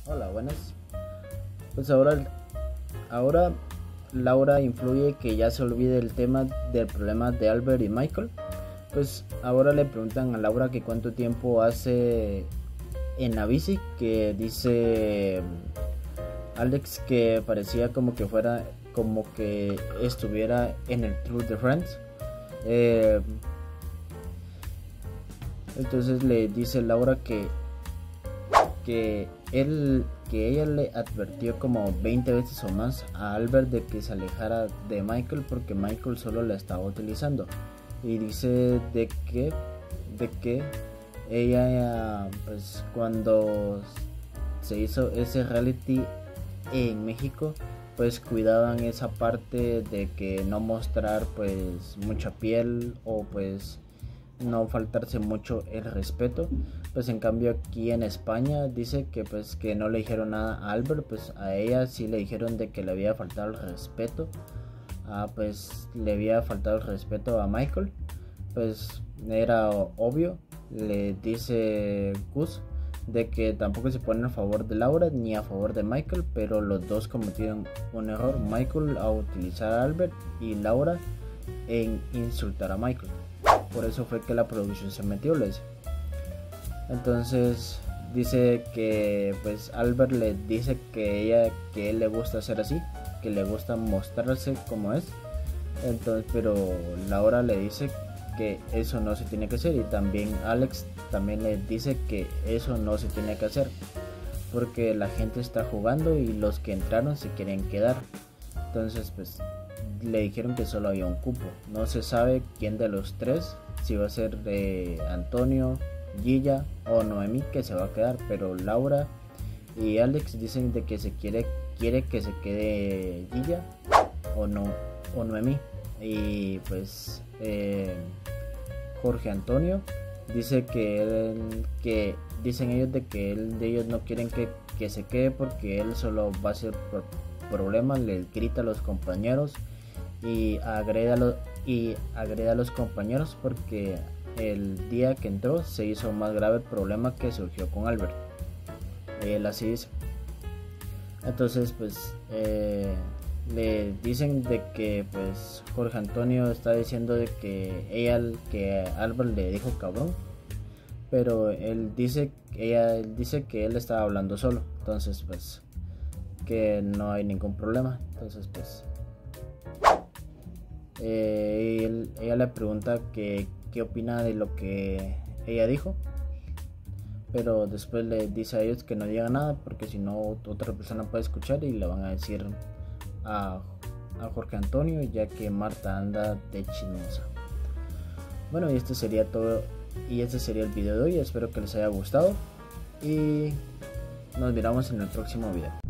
Hola, buenas. Pues ahora Laura influye que ya se olvide el tema del problema de Albert y Michael. Pues ahora le preguntan a Laura que cuánto tiempo hace en la bici, que dice Alex que parecía como que estuviera en el Tour de France. Eh, entonces le dice Laura que ella le advirtió como 20 veces o más a Albert de que se alejara de Michael porque Michael solo la estaba utilizando, y dice de que ella, pues cuando se hizo ese reality en México, pues cuidaban esa parte de que no mostrar pues mucha piel, o pues no faltarse mucho el respeto. Pues en cambio aquí en España dice que pues que no le dijeron nada a Albert, pues a ella sí le dijeron de que le había faltado el respeto. Pues le había faltado el respeto a Michael, pues era obvio. Le dice Gus de que tampoco se pone a favor de Laura ni a favor de Michael, pero los dos cometieron un error: Michael a utilizar a Albert y Laura en insultar a Michael. Por eso fue que la producción se metió, le dice. Entonces dice que pues Albert le dice que él le gusta ser así, que le gusta mostrarse como es. Entonces, pero Laura le dice que eso no se tiene que hacer, y también Alex también le dice que eso no se tiene que hacer porque la gente está jugando y los que entraron se quieren quedar. Entonces pues le dijeron que solo había un cupo. No se sabe quién de los tres, si va a ser Antonio, Gilla o Noemí, que se va a quedar, pero Laura y Alex dicen de que quiere que se quede Gilla o no, o Noemí. Y pues Jorge Antonio dice que dicen ellos de que de ellos no quieren que se quede porque él solo va a ser problemas, le grita a los compañeros y agrede a los compañeros, porque el día que entró se hizo más grave el problema que surgió con Albert. Él así dice. Entonces pues le dicen de que pues Jorge Antonio está diciendo de que Albert le dijo cabrón, pero él dice que él estaba hablando solo. Entonces pues que no hay ningún problema. Entonces pues ella le pregunta que qué opina de lo que ella dijo, pero después le dice a ellos que no digan nada porque si no otra persona puede escuchar y le van a decir a Jorge Antonio, ya que Marta anda de chismosa. Bueno, y este sería todo, y este sería el video de hoy. Espero que les haya gustado y nos miramos en el próximo video.